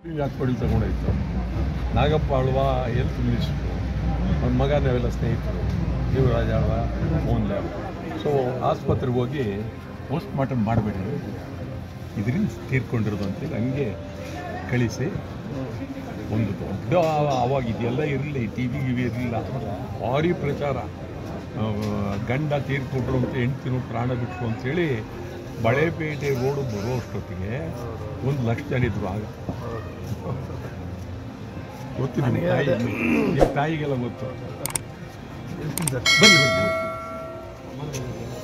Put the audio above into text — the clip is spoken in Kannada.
ಹಾಕ್ಕೊಡಿ ತಗೊಂಡೋಯ್ತು. ನಾಗಪ್ಪ ಆಳ್ವ ಹೆಲ್ತ್ ಮಿನಿಸ್ಟ್ರು, ಅವ್ನ ಮಗ ನಾವೆಲ್ಲ ಸ್ನೇಹಿತರು, ದೇವರಾಜ ಆಳ್ವ, ಮೋಹನ್ ಲಾಲ್. ಸೊ ಆಸ್ಪತ್ರೆಗೆ ಹೋಗಿ ಪೋಸ್ಟ್ ಮಾರ್ಟಮ್ ಮಾಡಬೇಡಿ, ಇದರಿಂದ ತೀರ್ಕೊಂಡಿರೋದು ಅಂತೇಳಿ ಹಂಗೆ ಕಳಿಸಿ ಒಂದು ದೊಡ್ಡ ಅವಾಗ ಇದೆಲ್ಲ ಇರಲಿ, ಟಿ ವಿ ಗಿವಿ ಇರಲಿಲ್ಲ, ಭಾರಿ ಪ್ರಚಾರ. ಗಂಡ ತೀರ್ಕೊಂಡ್ರು ಅಂತ ಹೆಂಡ್ತಿನೂ ಪ್ರಾಣ ಬಿಟ್ಟರು ಅಂಥೇಳಿ ಬಳೆಪೇಟೆ ರೋಡು ಬರೋ ಅಷ್ಟೊತ್ತಿಗೆ 1 ಲಕ್ಷ ಜನ ಇದ್ರು. ಆಗ ಗೊತ್ತು ನಿಮ್ಮ ತಾಯಿಗೆಲ್ಲ ಗೊತ್ತು. ಬನ್ನಿ.